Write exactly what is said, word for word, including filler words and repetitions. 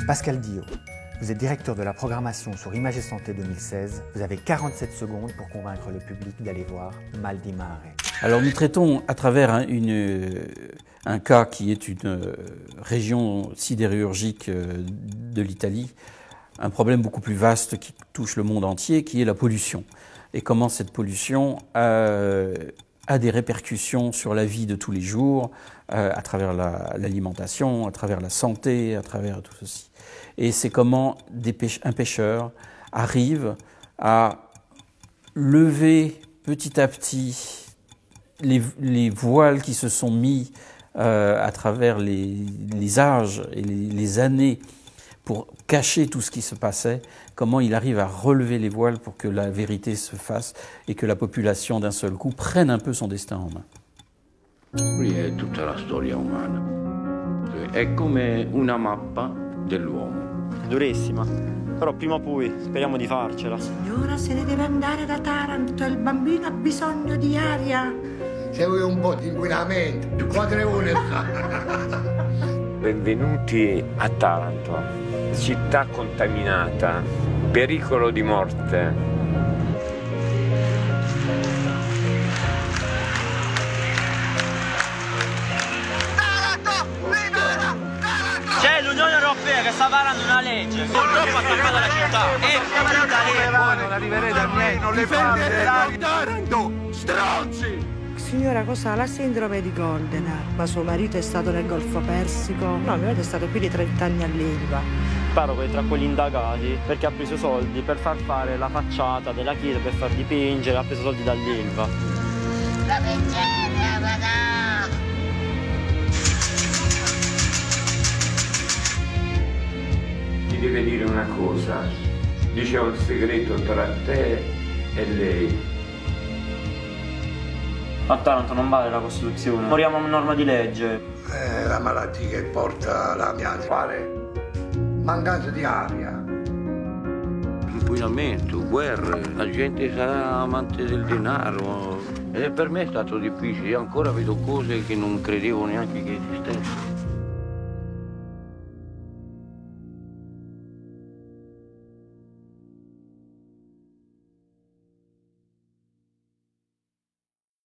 Pascal Diot, vous êtes directeur de la programmation sur Image et Santé deux mille seize. Vous avez quarante-sept secondes pour convaincre le public d'aller voir Mal di Mare. Alors nous traitons à travers un, une, un cas qui est une région sidérurgique de l'Italie, un problème beaucoup plus vaste qui touche le monde entier, qui est la pollution. Et comment cette pollution a, a des répercussions sur la vie de tous les jours, euh, à travers l'alimentation, la, à travers la santé, à travers tout ceci. Et c'est comment des pêche, un pêcheur arrive à lever petit à petit les, les voiles qui se sont mis euh, à travers les, les âges et les, les années pour cacher tout ce qui se passait, comment il arrive à relever les voiles pour que la vérité se fasse et que la population d'un seul coup prenne un peu son destin en main. Qui è tutta la storia umana. È come una mappa dell'uomo. Durissima, però prima o poi speriamo di farcela. Signora se ne deve andare da Taranto, il bambino ha bisogno di aria. Se vuoi un po' di inquinamento, quadrone. Benvenuti a Taranto, città contaminata, pericolo di morte. C'è l'Unione Europea che sta varando una legge che purtroppo ha toccato la città. È finita lì. Voi non arriverete a niente, non le fate Taranto, stronzi! Signora cos'ha? La sindrome di Goldenhar. Ma suo marito è stato nel Golfo Persico? No, mio marito è stato più di trenta anni all'Ilva. Sparo che tra quelli indagati perché ha preso soldi per far fare la facciata della chiesa, per far dipingere, ha preso soldi dall'Ilva. La miseria, madame! Ti deve dire una cosa, dice un segreto tra te e lei. A Taranto non vale la Costituzione, moriamo a norma di legge. È la malattia che porta la mia quale? Mancanza di aria. Inquinamento, guerre, la gente sarà amante del denaro. E per me è stato difficile, io ancora vedo cose che non credevo neanche che esistessero.